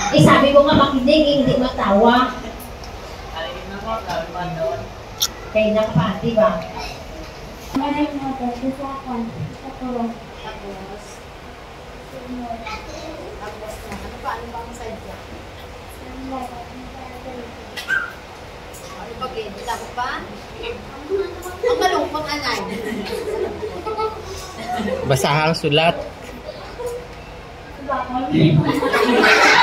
Eh, sabi mo nga makinig, hindi matawa. Alin na mo, sabi pa doon. Kaya nakapati ba? May mga gusto ako. Tapos, ano pa ang side niya? Ano ba kayo? Dito pa? Ang malungkot anay. Basahang sulat.